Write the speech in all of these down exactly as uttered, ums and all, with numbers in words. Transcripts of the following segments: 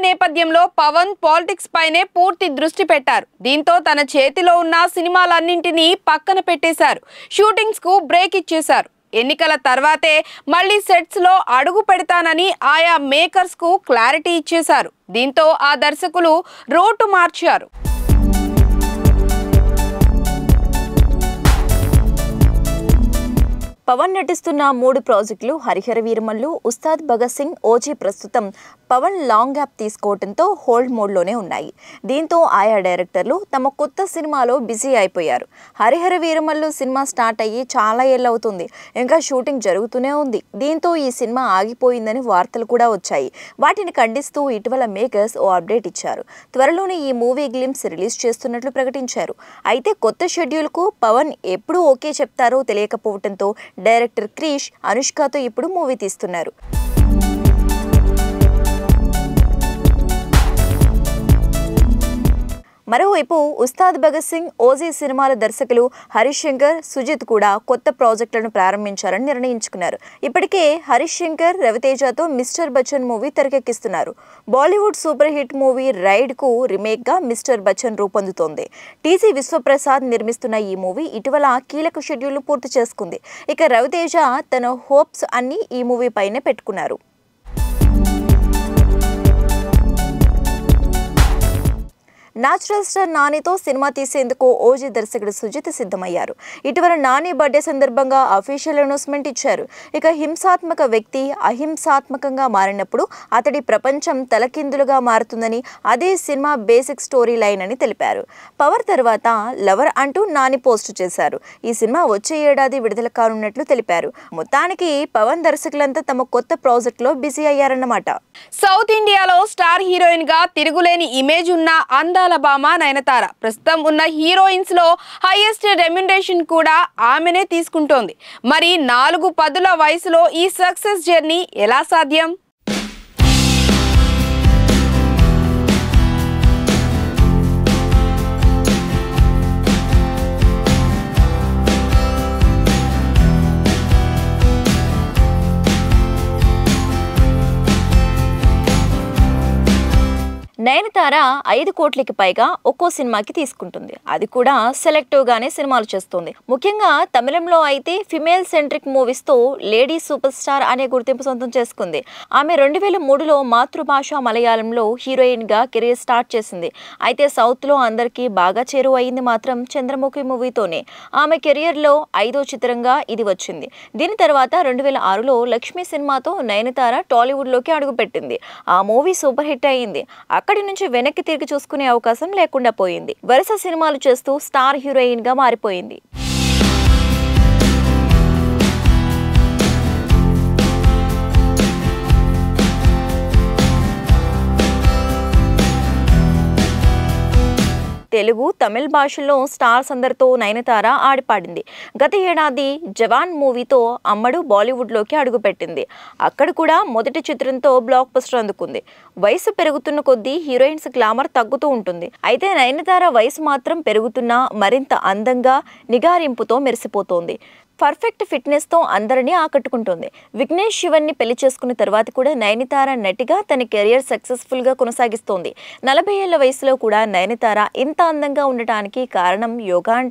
నేపథ్యంలో పవన్ పాలిటిక్స్ పైనే పూర్తి దృష్టి పెట్టారు. దీంతో తన చేతిలో ఉన్న సినిమాలన్నింటినీ పక్కన పెట్టేశారు. షూటింగ్స్ కు బ్రేక్ ఇచ్చేశారు. ఎన్నికల తర్వాతే మళ్ళీ సెట్స్ లో అడుగు పెడతానని ఆయా మేకర్స్ కు క్లారిటీ ఇచ్చేశారు. దీంతో ఆ దర్శకులు రూటు మార్చారు. పవన్ నటిస్తున్న మూడు ప్రాజెక్టులు హరిహర వీరమల్లు, ఉస్తాద్ భగత్ సింగ్, ఓజీ ప్రస్తుతం పవన్ లాంగ్ గ్యాప్ తీసుకోవడంతో హోల్డ్ మోడ్లోనే ఉన్నాయి. దీంతో ఆయా డైరెక్టర్లు తమ కొత్త సినిమాలో బిజీ అయిపోయారు. హరిహర వీరమల్లు సినిమా స్టార్ట్ అయ్యి చాలా ఏళ్ళు అవుతుంది. ఇంకా షూటింగ్ జరుగుతూనే ఉంది. దీంతో ఈ సినిమా ఆగిపోయిందని వార్తలు కూడా వచ్చాయి. వాటిని ఖండిస్తూ ఇటీవల మేకర్స్ ఓ అప్డేట్ ఇచ్చారు. త్వరలోనే ఈ మూవీ గ్లిమ్స్ రిలీజ్ చేస్తున్నట్లు ప్రకటించారు. అయితే కొత్త షెడ్యూల్కు పవన్ ఎప్పుడు ఓకే చెప్తారో తెలియకపోవడంతో డైరెక్టర్ క్రిష్ అనుష్కతో ఇప్పుడు మూవీ తీస్తున్నారు. మరోవైపు ఉస్తాద్ భగత్ సింగ్, ఓజీ సినిమాల దర్శకులు హరీష్ శంకర్, సుజిత్ కూడా కొత్త ప్రాజెక్టులను ప్రారంభించారని నిర్ణయించుకున్నారు. ఇప్పటికే హరీష్ శంకర్ రవితేజతో మిస్టర్ బచ్చన్ మూవీ తెరకెక్కిస్తున్నారు. Bollywood super hit movie raid కు రీమేక్ గా మిస్టర్ బచ్చన్ రూపొందుతోంది. టీజీ విశ్వప్రసాద్ నిర్మిస్తున్న ఈ మూవీ ఇటీవల కీలక షెడ్యూల్ పూర్తి చేసుకుంది. ఇక రవితేజ తన హోప్స్ అన్ని ఈ మూవీ పైనే పెట్టుకున్నారు. న్యాచురల్ స్టార్ నానితో సినిమా తీసేందుకు ఓజీ దర్శకుడు సుజిత్ సిద్ధమయ్యారు. ఇటీవల నాని బర్త్డే సందర్భంగా అఫీషియల్ అనౌన్స్మెంట్ ఇచ్చారు. ఇక హింసాత్మక వ్యక్తి అహింసాత్మకంగా మారినప్పుడు అతడి ప్రపంచం తలకిందులుగా మారుతుందని, అదే సినిమా బేసిక్ స్టోరీ లైన్ అని తెలిపారు. పవర్ తర్వాత లవర్ అంటూ నాని పోస్టు చేశారు. ఈ సినిమా వచ్చే ఏడాది విడుదల కానున్నట్లు తెలిపారు. మొత్తానికి పవన్ దర్శకులంతా తమ కొత్త ప్రాజెక్ట్ లో బిజీ అయ్యారన్నమాట. సౌత్ ఇండియాలో స్టార్ హీరోయిన్ గా తిరుగులేని ఇమేజ్ ఉన్న అందాల బామ నయనతార ప్రస్తుతం ఉన్న హీరోయిన్స్ లో హైయెస్ట్ రెమ్యునరేషన్ కూడా ఆమెనే తీసుకుంటోంది. మరి నాలుగు పదుల వయసులో ఈ సక్సెస్ జర్నీ ఎలా సాధ్యం? నయనతార ఐదు కోట్లకి పైగా ఒక్కో సినిమాకి తీసుకుంటుంది. అది కూడా సెలెక్టివ్ గానే సినిమాలు చేస్తుంది. ముఖ్యంగా తమిళంలో అయితే ఫిమేల్ సెంట్రిక్ మూవీస్ తో లేడీ సూపర్ స్టార్ అనే గుర్తింపు సొంతం చేసుకుంది. ఆమె రెండు వేల మూడులో మాతృభాష మలయాళంలో హీరోయిన్ గా కెరీర్ స్టార్ట్ చేసింది. అయితే సౌత్ లో అందరికీ బాగా చేరువయింది మాత్రం చంద్రముఖి మూవీతోనే. ఆమె కెరియర్ లో ఐదో చిత్రంగా ఇది వచ్చింది. దీని తర్వాత రెండు వేల ఆరులో లక్ష్మి సినిమాతో నయనతార టాలీవుడ్ లోకి అడుగుపెట్టింది. ఆ మూవీ సూపర్ హిట్ అయ్యింది. అక్కడి నుంచి వెనక్కి తిరిగి చూసుకునే అవకాశం లేకుండా పోయింది. వరుస సినిమాలు చేస్తూ స్టార్ హీరోయిన్ గా మారిపోయింది. తెలుగు, తమిళ భాషల్లో స్టార్స్ అందరితో నయనతార ఆడిపాడింది. గత ఏడాది జవాన్ మూవీతో అమ్మడు బాలీవుడ్లోకి అడుగుపెట్టింది. అక్కడ కూడా మొదటి చిత్రంతో బ్లాక్ బస్టర్ అందుకుంది. వయసు పెరుగుతున్న కొద్దీ హీరోయిన్స్ గ్లామర్ తగ్గుతూ ఉంటుంది. అయితే నయనతార వయసు మాత్రం పెరుగుతున్నా మరింత అందంగా, నిగారింపుతో మెరిసిపోతోంది. పర్ఫెక్ట్ ఫిట్నెస్ తో అందరినీ ఆకట్టుకుంటుంది. విఘ్నేష్ శివన్ని పెళ్లి చేసుకున్న తర్వాత కూడా నయనతార నటిగా తన కెరియర్ సక్సెస్ఫుల్ గా కొనసాగిస్తోంది. నలభై ఏళ్ల వయసులో కూడా నయనతార ఇంత అందంగా ఉండటానికి కారణం యోగా అంట.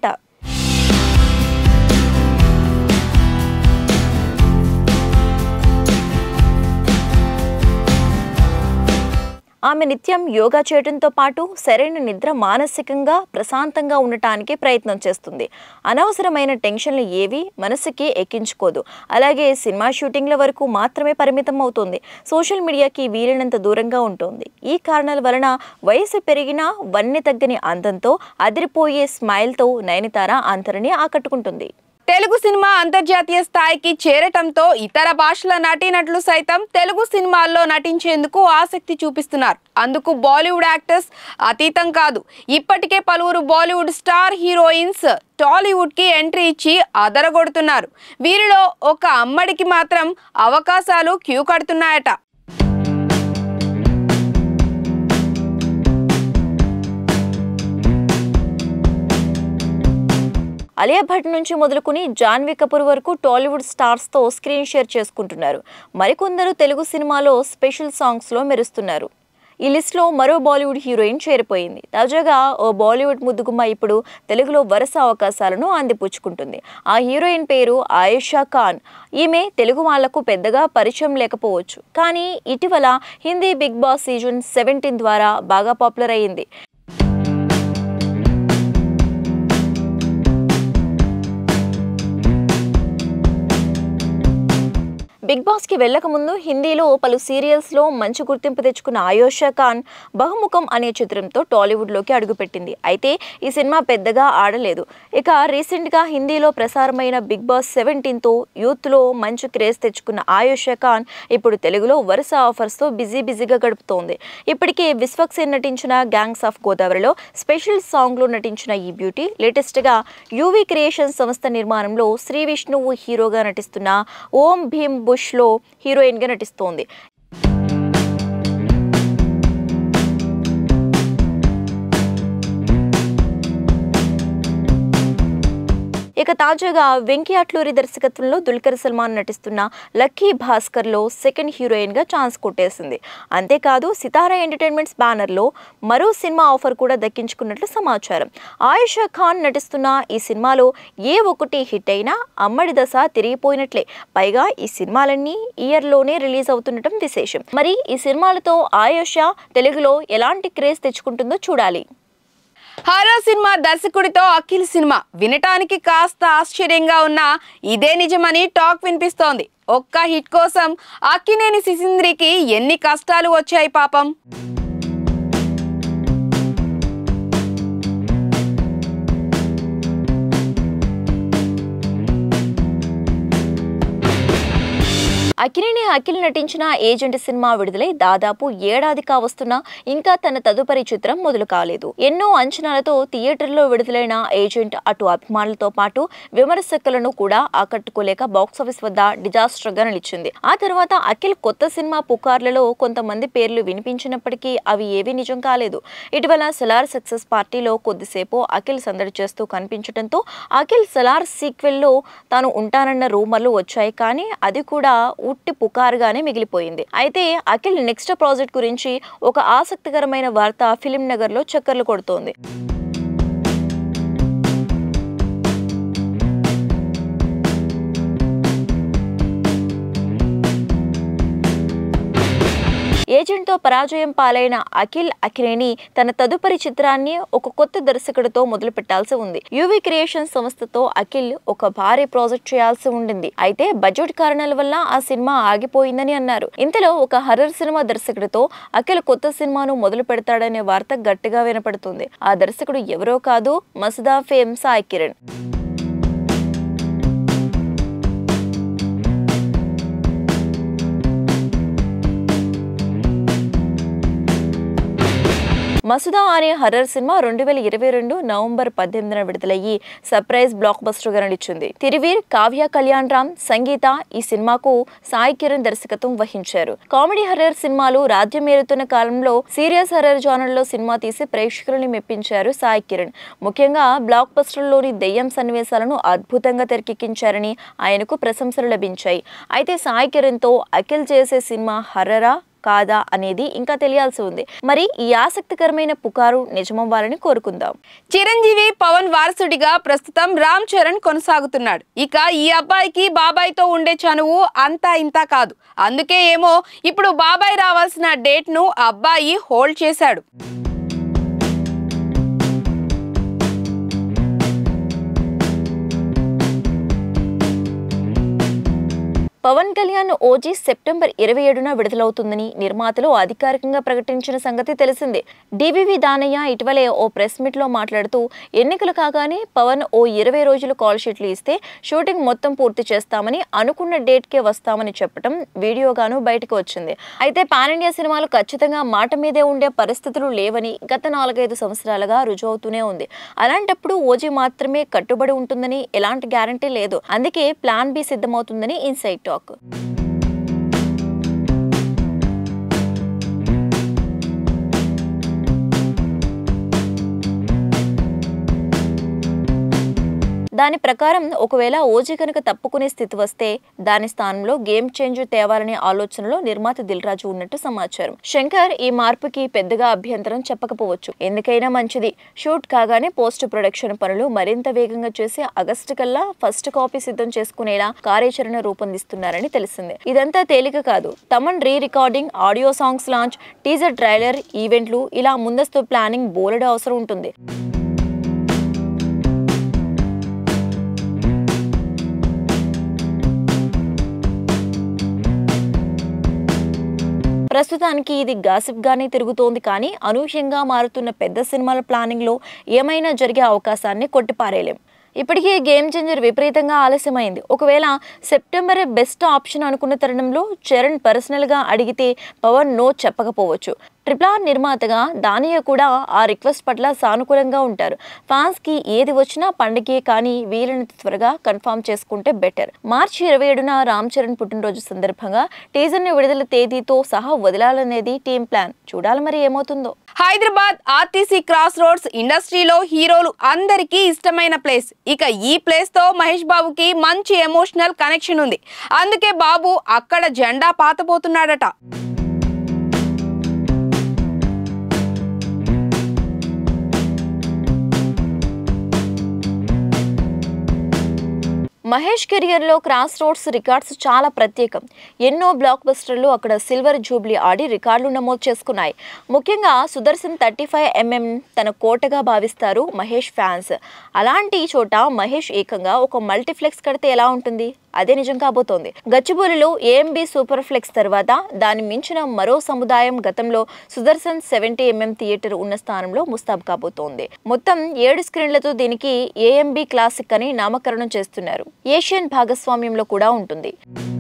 ఆమె నిత్యం యోగా చేయడంతో పాటు సరైన నిద్ర, మానసికంగా ప్రశాంతంగా ఉండటానికి ప్రయత్నం చేస్తుంది. అనవసరమైన టెన్షన్లు ఏవి మనసుకి ఎక్కించుకోదు. అలాగే సినిమా షూటింగ్ల వరకు మాత్రమే పరిమితం అవుతుంది. సోషల్ మీడియాకి వీలైనంత దూరంగా ఉంటుంది. ఈ కారణాల వలన వయసు పెరిగినా వన్నె తగ్గని అందంతో, అదిరిపోయే స్మైల్తో నయనతార అందరినీ ఆకట్టుకుంటుంది. తెలుగు సినిమా అంతర్జాతీయ స్థాయికి చేరటంతో ఇతర భాషల నటీనటులు సైతం తెలుగు సినిమాల్లో నటించేందుకు ఆసక్తి చూపిస్తున్నారు. అందుకు బాలీవుడ్ యాక్టర్స్ అతీతం కాదు. ఇప్పటికే పలువురు బాలీవుడ్ స్టార్ హీరోయిన్స్ టాలీవుడ్ కి ఎంట్రీ ఇచ్చి అదరగొడుతున్నారు. వీరిలో ఒక అమ్మడికి మాత్రం అవకాశాలు క్యూ కడుతున్నాయట. అలియా భట్ నుంచి మొదలుకొని జాన్వీ కపూర్ వరకు టాలీవుడ్ స్టార్స్తో స్క్రీన్ షేర్ చేసుకుంటున్నారు. మరికొందరు తెలుగు సినిమాలో స్పెషల్ సాంగ్స్లో మెరుస్తున్నారు. ఈ లిస్ట్లో మరో బాలీవుడ్ హీరోయిన్ చేరిపోయింది. తాజాగా ఓ బాలీవుడ్ ముద్దుగుమ్మ ఇప్పుడు తెలుగులో వరుస అవకాశాలను అందిపుచ్చుకుంటుంది. ఆ హీరోయిన్ పేరు ఆయేషా ఖాన్. ఈమె తెలుగు వాళ్లకు పెద్దగా పరిచయం లేకపోవచ్చు, కానీ ఇటీవల Hindi Bigg Boss season seventeen ద్వారా బాగా పాపులర్ అయ్యింది. బిగ్ బాస్ కి వెళ్లక ముందు హిందీలో పలు సీరియల్స్ లో మంచి గుర్తింపు తెచ్చుకున్న ఆయేషా ఖాన్ బహుముఖం అనే చిత్రంతో టాలీవుడ్ లోకి అడుగుపెట్టింది. అయితే ఈ సినిమా పెద్దగా ఆడలేదు. ఇక రీసెంట్ గా హిందీలో ప్రసారమైన బిగ్ బాస్ సెవెంటీన్ తో యూత్ లో మంచి క్రేజ్ తెచ్చుకున్న ఆయేషా ఖాన్ ఇప్పుడు తెలుగులో వరుస ఆఫర్స్ తో బిజీ బిజీగా గడుపుతోంది. ఇప్పటికే విశ్వక్సేన్ నటించిన గ్యాంగ్స్ ఆఫ్ గోదావరిలో స్పెషల్ సాంగ్ లో నటించిన ఈ బ్యూటీ లేటెస్ట్ గా యూవీ క్రియేషన్ సంస్థ నిర్మాణంలో శ్రీ విష్ణువు హీరోగా నటిస్తున్న ఓం భీమ్ లో హీరోయిన్ గా నటిస్తోంది. ఇక తాజాగా వెంకీ అట్లూరి దర్శకత్వంలో దుల్కర్ సల్మాన్ నటిస్తున్న లక్కీ భాస్కర్ లో సెకండ్ హీరోయిన్ గా ఛాన్స్ కొట్టేసింది. అంతేకాదు సితారా ఎంటర్టైన్మెంట్స్ బ్యానర్ లో మరో సినిమా ఆఫర్ కూడా దక్కించుకున్నట్లు సమాచారం. ఆయేషా ఖాన్ నటిస్తున్న ఈ సినిమాలో ఏ ఒక్కటి హిట్ అయినా అమ్మడి దశ తిరిగిపోయినట్లే. పైగా ఈ సినిమాలన్నీ ఇయర్ లోనే రిలీజ్ అవుతుండటం విశేషం. మరి ఈ సినిమాలతో ఆయేషా తెలుగులో ఎలాంటి క్రేజ్ తెచ్చుకుంటుందో చూడాలి. హారర్ సినిమా దర్శకుడితో అఖిల్ సినిమా వినటానికి కాస్త ఆశ్చర్యంగా ఉన్నా ఇదే నిజమని టాక్ వినిపిస్తోంది. ఒక్క హిట్ కోసం అక్కినేని సిసింద్రికి ఎన్ని కష్టాలు వచ్చాయి పాపం. అక్కినేని అఖిల్ నటించిన ఏజెంట్ సినిమా విడుదలై దాదాపు ఏడాది కావస్తున్నా ఇంకా తన తదుపరి చిత్రం మొదలు కాలేదు. ఎన్నో అంచనాలతో థియేటర్లో విడుదలైన ఏజెంట్ అటు అభిమానులతో పాటు విమర్శకులను కూడా ఆకట్టుకోలేక బాక్సాఫీస్ వద్ద డిజాస్టర్ గా నిలిచింది. ఆ తర్వాత అఖిల్ కొత్త సినిమా పుకార్లలో కొంతమంది పేర్లు వినిపించినప్పటికీ అవి ఏవీ నిజం కాలేదు. ఇటీవల సలార్ సక్సెస్ పార్టీలో కొద్దిసేపు అఖిల్ సందడి చేస్తూ కనిపించడంతో అఖిల్ సలార్ సీక్వెల్ లో తాను ఉంటానన్న రూమర్లు వచ్చాయి, కానీ అది కూడా ఉట్టి పుకారుగానే మిగిలిపోయింది. అయితే అఖిల్ నెక్స్ట్ ప్రాజెక్ట్ గురించి ఒక ఆసక్తికరమైన వార్త ఫిలిం నగర్ లో చక్కర్లు కొడుతోంది. ఏజెంట్తో పరాజయం పాలైన అఖిల్ అక్కినేని తన తదుపరి చిత్రాన్ని ఒక కొత్త దర్శకుడితో మొదలు పెట్టాల్సి ఉంది. యూవీ క్రియేషన్ సంస్థతో అఖిల్ ఒక భారీ ప్రాజెక్ట్ చేయాల్సి ఉండింది. అయితే బడ్జెట్ కారణాల వల్ల ఆ సినిమా ఆగిపోయిందని అన్నారు. ఇంతలో ఒక హర్రర్ సినిమా దర్శకుడితో అఖిల్ కొత్త సినిమాను మొదలు పెడతాడనే వార్త గట్టిగా వినపడుతుంది. ఆ దర్శకుడు ఎవరో కాదు, మసదా ఫేమ్ సాయి కిరణ్. మసూదా అనే హర్రర్ సినిమా రెండు వేల ఇరవై రెండు నవంబర్ పద్దెనిమిదిన విడుదలయ్యి సర్ప్రైజ్ బ్లాక్ బస్టర్ గా నిలిచింది. తిరువీర్, కావ్య కళ్యాణ్ రామ్, సంగీత ఈ సినిమాకు సాయి కిరణ్ దర్శకత్వం వహించారు. కామెడీ హర్రర్ సినిమాలు రాజ్యమేలుతున్న కాలంలో సీరియస్ హర్రర్ జానర్ లో సినిమా తీసి ప్రేక్షకులని మెప్పించారు సాయి కిరణ్. ముఖ్యంగా బ్లాక్ బస్టర్ లోని దెయ్యం సన్నివేశాలను అద్భుతంగా తెరకెక్కించారని ఆయనకు ప్రశంసలు లభించాయి. అయితే సాయి కిరణ్ తో అఖిల్ చేసే సినిమా హర్రరా కాదా అనేది ఇంకా తెలియాల్సి ఉంది. మరి ఈ ఆసక్తికరమైన పుకారు నిజమవ్వాలని కోరుకుందాం. చిరంజీవి పవన్ వారసుడిగా ప్రస్తుతం రామ్ చరణ్ కొనసాగుతున్నాడు. ఇక ఈ అబ్బాయికి బాబాయ్తో ఉండే చనువు అంతా ఇంతా కాదు. అందుకే ఏమో ఇప్పుడు బాబాయ్ రావాల్సిన డేట్ ను అబ్బాయి హోల్డ్ చేశాడు. పవన్ కళ్యాణ్ ఓజీ సెప్టెంబర్ ఇరవై ఏడున విడుదలవుతుందని నిర్మాతలు అధికారికంగా ప్రకటించిన సంగతి తెలిసిందే. డివివి దానయ్య ఇటీవలే ఓ ప్రెస్ మీట్ లో మాట్లాడుతూ ఎన్నికలు కాగానే పవన్ ఓ ఇరవై రోజులు కాల్ షీట్లు ఇస్తే షూటింగ్ మొత్తం పూర్తి చేస్తామని, అనుకున్న డేట్ కే వస్తామని చెప్పడం వీడియోగాను బయటకు వచ్చింది. అయితే పాన్ ఇండియా సినిమాలు ఖచ్చితంగా మాట మీదే ఉండే పరిస్థితులు లేవని గత నాలుగైదు సంవత్సరాలుగా రుజువు అవుతూనే ఉంది. అలాంటప్పుడు ఓజీ మాత్రమే కట్టుబడి ఉంటుందని ఎలాంటి గ్యారంటీ లేదు. అందుకే ప్లాన్ బి సిద్ధమవుతుందని ఇన్సైడ్ టాక్. దాని ప్రకారం ఒకవేళ ఓజీ కనుక తప్పుకునే స్థితి వస్తే దాని స్థానంలో గేమ్ చేంజ్ తేవాలనే ఆలోచనలో నిర్మాత దిల్ రాజు ఉన్నట్టు సమాచారం. శంకర్ ఈ మార్పుకి పెద్దగా అభ్యంతరం చెప్పకపోవచ్చు. ఎందుకైనా మంచిది, షూట్ కాగానే పోస్ట్ ప్రొడక్షన్ పనులు మరింత వేగంగా చేసి ఆగస్టు కల్లా ఫస్ట్ కాపీ సిద్ధం చేసుకునేలా కార్యాచరణ రూపొందిస్తున్నారని తెలిసింది. ఇదంతా తేలిక కాదు. Thaman re recording, audio songs launch, teaser trailer, ఈవెంట్లు, ఇలా ముందస్తు ప్లానింగ్ బోలెడు అవసరం ఉంటుంది. ప్రస్తుతానికి ఇది గాసిప్ గానే తిరుగుతోంది. కానీ అనూహ్యంగా మారుతున్న పెద్ద సినిమాల ప్లానింగ్ లో ఏమైనా జరిగే అవకాశాన్ని కొట్టిపారేయలేం. ఇప్పటికే గేమ్ చేంజర్ విపరీతంగా ఆలస్యమైంది. ఒకవేళ సెప్టెంబర్ బెస్ట్ ఆప్షన్ అనుకున్న తరుణంలో చరణ్ పర్సనల్ గా అడిగితే పవన్ నో చెప్పకపోవచ్చు. ట్రిపుల్ ఆర్ నిర్మాతగా దానియా కూడా ఆ రిక్వెస్ట్ పట్ల సానుకూలంగా ఉంటారు. ఫ్యాన్స్ కి ఏది వచ్చినా పండగే, కానీ వీలైనంత త్వరగా కన్ఫర్మ్ చేసుకుంటే బెటర్. మార్చి ఇరవై ఏడున రామ్ చరణ్ పుట్టినరోజు సందర్భంగా టీజర్ ని విడుదల తేదీతో సహా వదలాలనేది టీం ప్లాన్. చూడాలి మరి ఏమవుతుందో. హైదరాబాద్ ఆర్టీసీ క్రాస్ రోడ్స్ ఇండస్ట్రీలో హీరోలు అందరికీ ఇష్టమైన ప్లేస్. ఇక ఈ ప్లేస్ తో మహేష్ బాబుకి మంచి ఎమోషనల్ కనెక్షన్ ఉంది. అందుకే బాబు అక్కడ జెండా పాతపోతున్నాడట. మహేష్ కెరియర్లో క్రాస్ రోడ్స్ రికార్డ్స్ చాలా ప్రత్యేకం. ఎన్నో బ్లాక్ బస్టర్లు అక్కడ సిల్వర్ జూబ్లీ ఆడి రికార్డులు నమోదు చేసుకున్నాయి. ముఖ్యంగా సుదర్శన్ థర్టీ ఫైవ్ ఎంఎం తన కోటగా భావిస్తారు మహేష్ ఫ్యాన్స్. అలాంటి చోట మహేష్ ఏకంగా ఒక మల్టీప్లెక్స్ కడితే ఎలా ఉంటుంది? అదే నిజం కాబోతోంది. గచ్చిబౌలిలో ఏఎంబీ సూపర్ ఫ్లెక్స్ తర్వాత దాన్ని మించిన మరో సముదాయం గతంలో సుదర్శన్ సెవెంటీ ఎంఎం థియేటర్ ఉన్న స్థానంలో ముస్తాబు కాబోతోంది. మొత్తం ఏడు స్క్రీన్లతో దీనికి ఏఎంబీ క్లాసిక్ అని నామకరణం చేస్తున్నారు. ఏషియన్ భాగస్వామ్యంలో కూడా ఉంటుంది.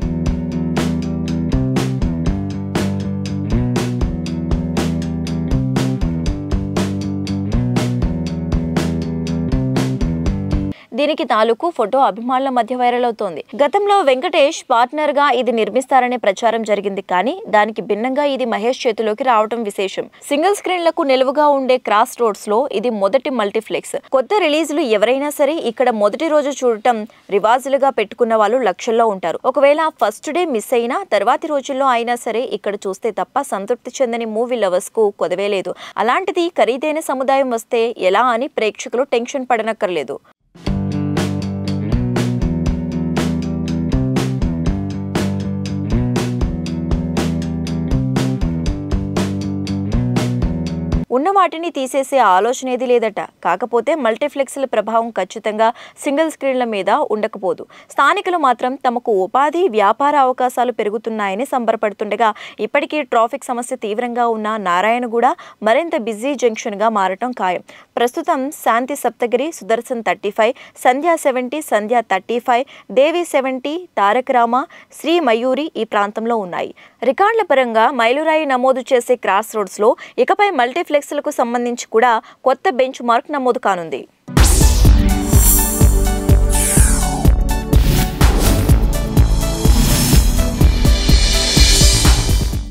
దీనికి తాలూకు ఫోటో అభిమానుల మధ్య వైరల్ అవుతోంది. గతంలో వెంకటేష్ పార్ట్నర్ గా ఇది నిర్మిస్తారనే ప్రచారం జరిగింది. కానీ దానికి భిన్నంగా ఇది మహేష్ చేతిలోకి రావడం విశేషం. సింగిల్ స్క్రీన్లకు నిలువుగా ఉండే క్రాస్ రోడ్స్ లో ఇది మొదటి మల్టీప్లెక్స్. కొత్త రిలీజులు ఎవరైనా సరే ఇక్కడ మొదటి రోజు చూడటం రివాజులుగా పెట్టుకున్న వాళ్ళు లక్షల్లో ఉంటారు. ఒకవేళ ఫస్ట్ డే మిస్ అయినా తర్వాతి రోజుల్లో అయినా సరే ఇక్కడ చూస్తే తప్ప సంతృప్తి చెందని మూవీ లవర్స్ కు కొదవే లేదు. అలాంటిది ఖరీదైన సముదాయం వస్తే ఎలా అని ప్రేక్షకులు టెన్షన్ పడనక్కర్లేదు. ఉన్న వాటిని తీసేసే ఆలోచన ఏది లేదట. కాకపోతే మల్టీప్లెక్స్ల ప్రభావం ఖచ్చితంగా సింగిల్ స్క్రీన్ల మీద ఉండకపోదు. స్థానికులు మాత్రం తమకు ఉపాధి, వ్యాపార అవకాశాలు పెరుగుతున్నాయని సంబరపడుతుండగా ఇప్పటికీ ట్రాఫిక్ సమస్య తీవ్రంగా ఉన్న నారాయణగూడ మరింత బిజీ జంక్షన్గా మారటం ఖాయం. ప్రస్తుతం Shanti Saptagiri, Sudarshan thirty five, Sandhya seventy, Sandhya thirty five, Devi seventy, Taraka Rama, Sri Mayuri ఈ ప్రాంతంలో ఉన్నాయి. రికార్డుల పరంగా మైలురాయి నమోదు చేసే క్రాస్ రోడ్స్లో ఇకపై మల్టీప్లెక్స్ లకు సంబంధించి కూడా కొత్త బెంచ్ మార్క్ నమోదు కానుంది.